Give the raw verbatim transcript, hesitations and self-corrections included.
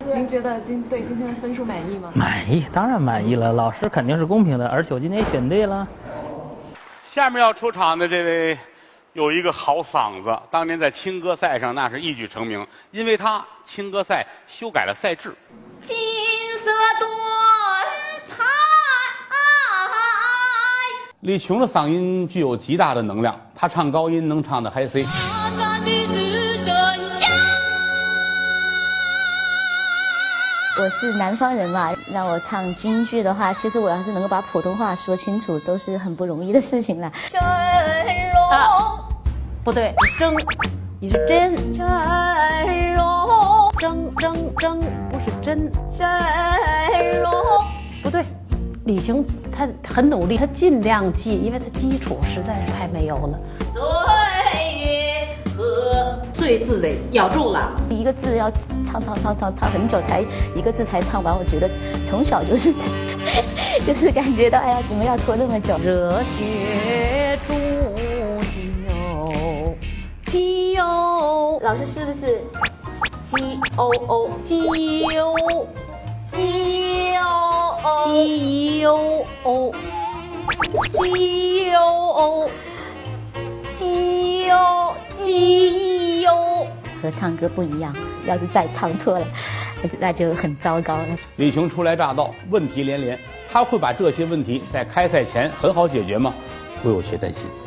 您觉得今对今天的分数满意吗？ 满意，当然满意了。老师肯定是公平的，而且我今天也选对了。 下面要出场的这位有一个好嗓子，当年在青歌赛上那是一举成名，因为他青歌赛修改了赛制。 金色盾牌。 李琼的嗓音具有极大的能量，他唱高音能唱的嗨 C。 我是南方人嘛，让我唱京剧的话，其实我要是能够把普通话说清楚，都是很不容易的事情了。 真容、啊， 不对，真，你是真。 真容， 铮铮铮，不是真。 真容， 不对，李琼她很努力，她尽量记，因为她基础实在是太没有了。 岁月和岁字得咬住了， 一个字要唱唱唱唱唱很久才一个字才唱完，我觉得从小就是就是感觉到哎呀，怎么要拖那么久？ 热血煮鸡油，鸡油， 老师是不是 G O O 鸡油， 鸡 O O 鸡油哦，鸡油哦， 鸡油鸡油。 和唱歌不一样，要是再唱错了，那就很糟糕了。 李琼初来乍到，问题连连，他会把这些问题在开赛前很好解决吗？我有些担心。